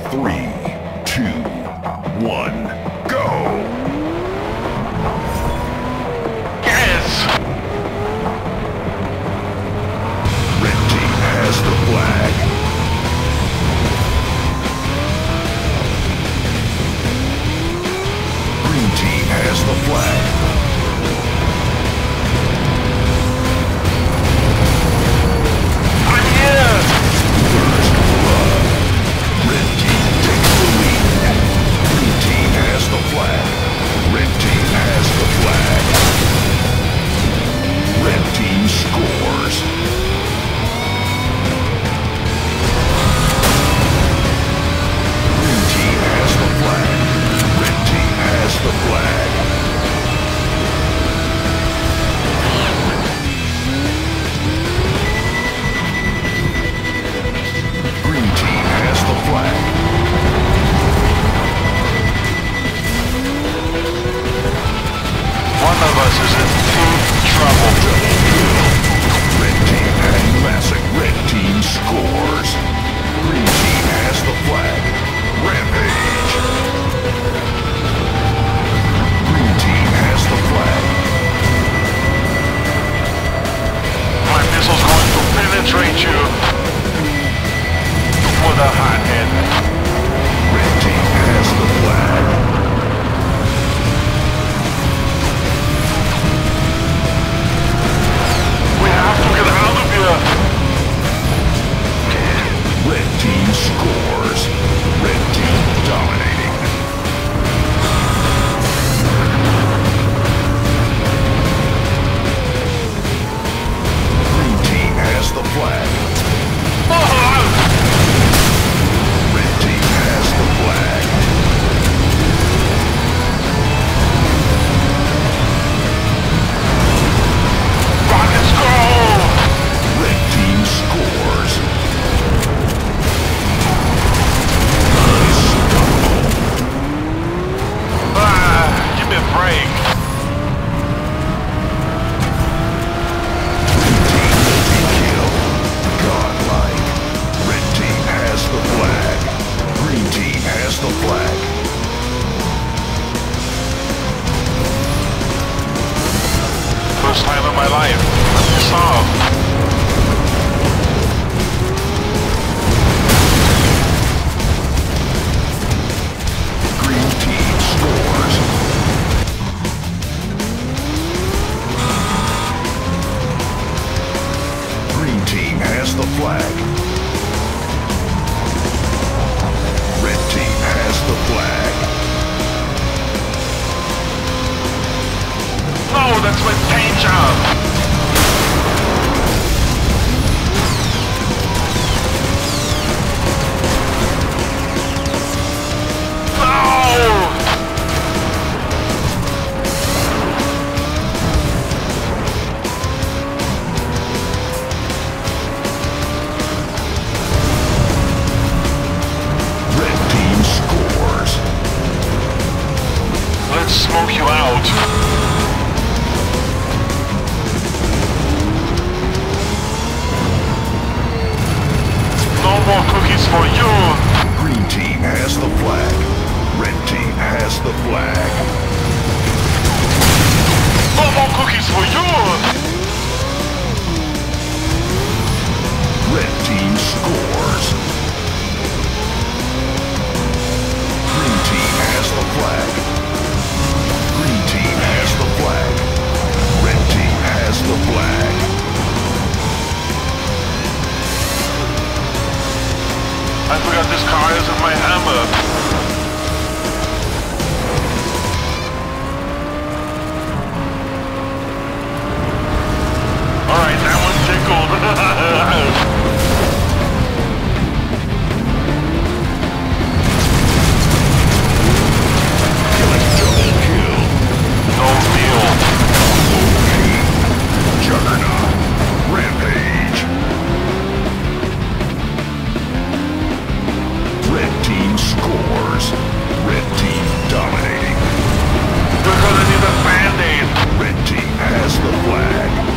Three, two, one, go! Yes! Red team has the flag. Green team has the flag. I'm here! First blood. Red team takes the lead. Green team has the flag. Red team has the flag. Red team scores. Green team has the flag. Red team has the flag. Green team has the flag. One of us is in deep trouble. Red team has classic. Red team scores. Green team has the flag. Rampage. Green team has the flag. My missile's going to penetrate you with a hot head. Red team has the flag. We have to get out of here. Red team scores. Red team dominating. Green team has the flag. Red team has the flag. Rockets go! Red team scores. Give me a break. Kill. Godlike. Red team has the flag. Green team has the flag. First time in my life. I'm pissed off. Green team scores. Green team has the flag. Red team has the flag. No, that's my paint job. No! Red team scores. Let's smoke you out. No more cookies for you! Green team has the flag. Red team has the flag. No more cookies for you! Red team scores. Green team has the flag. Green team has the flag. Red team has the flag. I forgot this car isn't my hammer. Alright, that one tickled. Killing double kill. No deal. Juggernaut. Rampage. Red team scores. Red team dominating. We're gonna need a band-aid. Red team has the flag.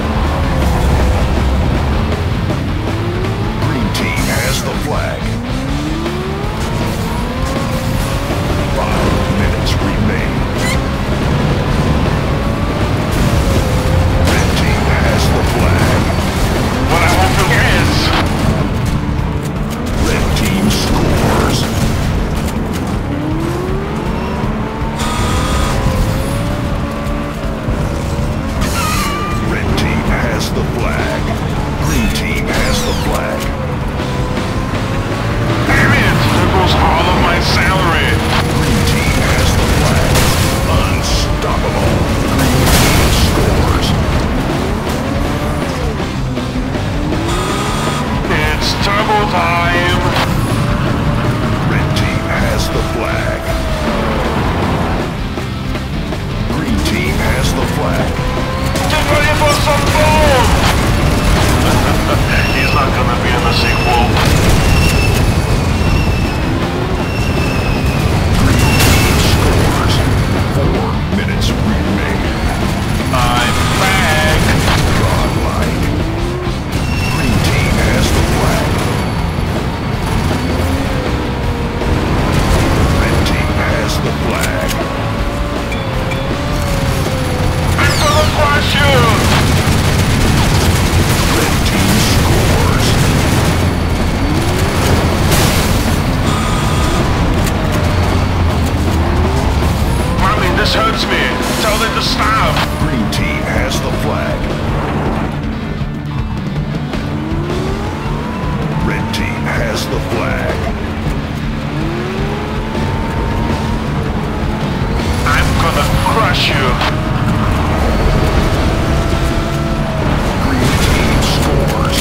Green team has the flag. to stop. Green team has the flag. Red team has the flag. I'm gonna crush you. Green team scores.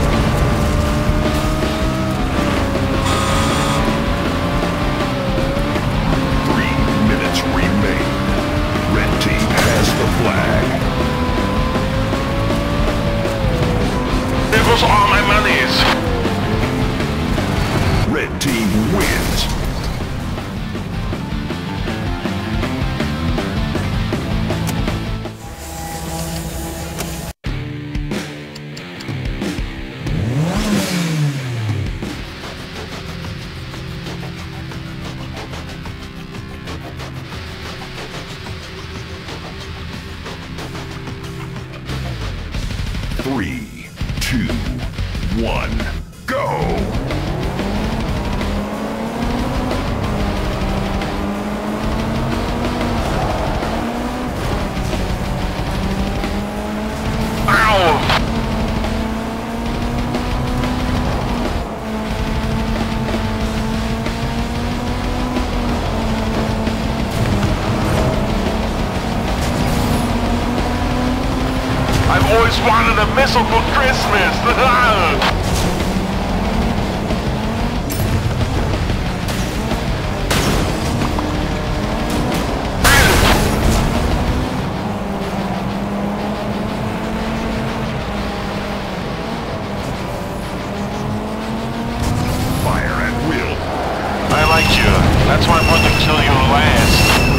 3 minutes remain. Red team has the flag. There goes all my monies. Red team wins. Three, two, one, go! I've always wanted a missile for Christmas. Fire at will. I like you. That's why I'm going to kill you last.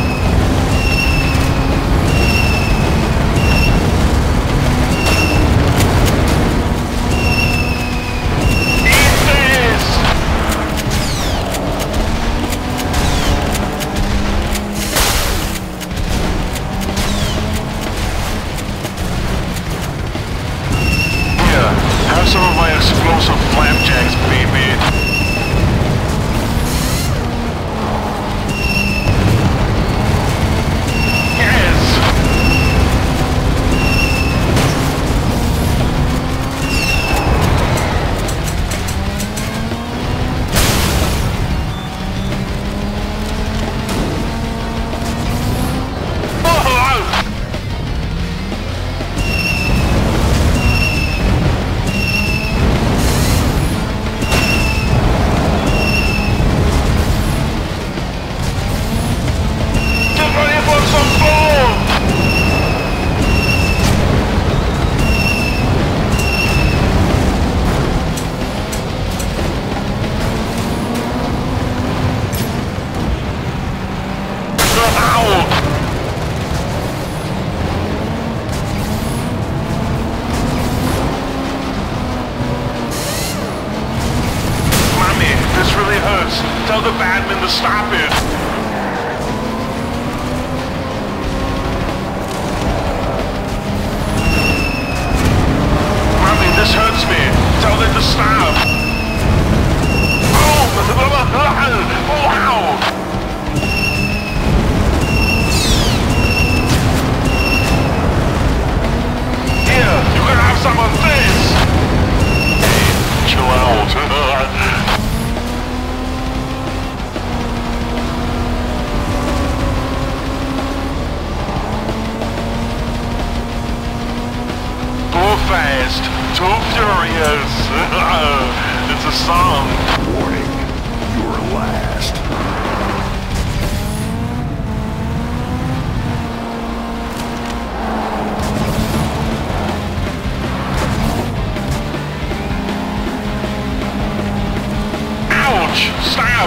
Have some of my explosive flapjacks, baby. Yes! Tell the badman to stop it. Mommy, this hurts me. Tell them to stop. Oh, wow. Here, you can have some of this. Hey, chill out. Fast, too furious. It's a song. Warning, you're last. Ouch! Stop!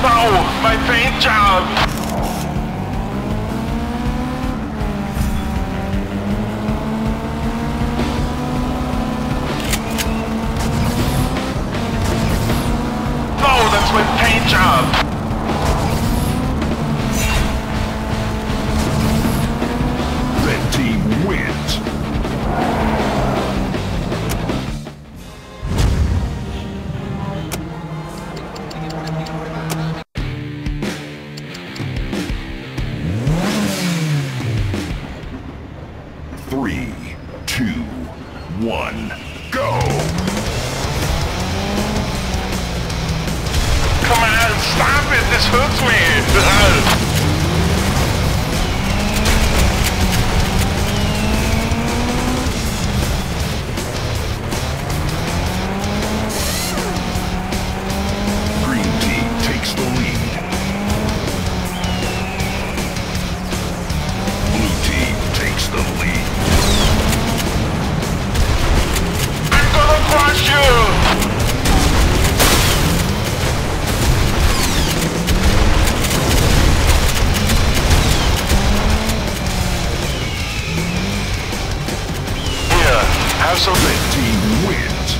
No, my paint job. No, that's my paint job. Red team wins. Three, two, one, go! Come on, stop it, this hurts me. Green team takes the lead. Blue team takes the lead. I'm gonna crush you. Have some Red team wins.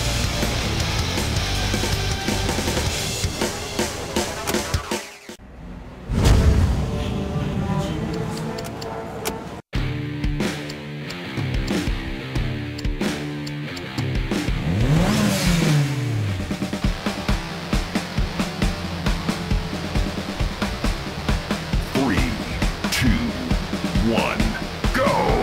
Three, two, one, go!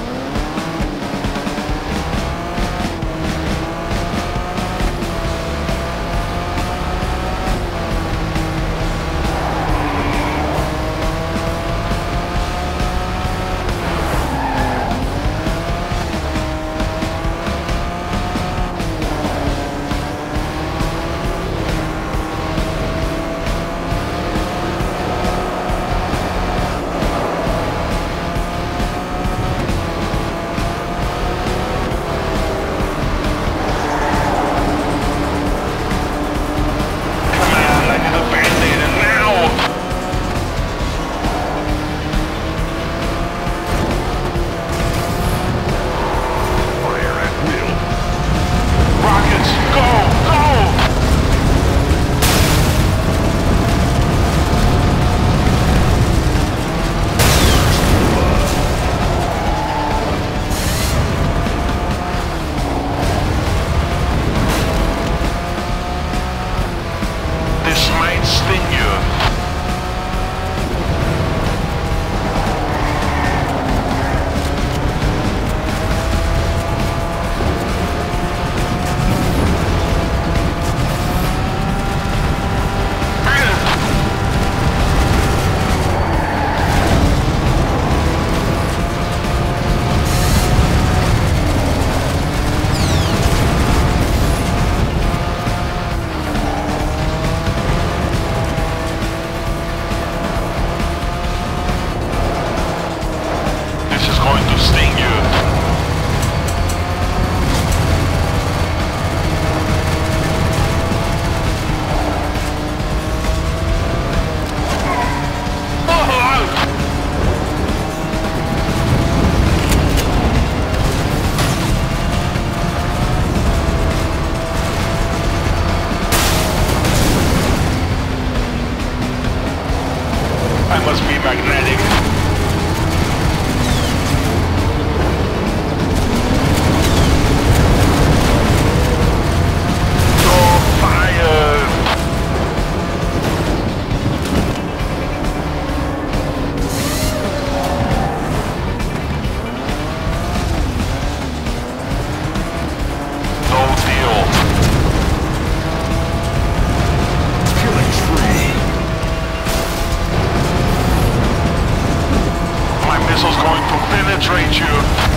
Must be magnetic. Oh, fire! No deal. Killing spree. My missile's going to penetrate you.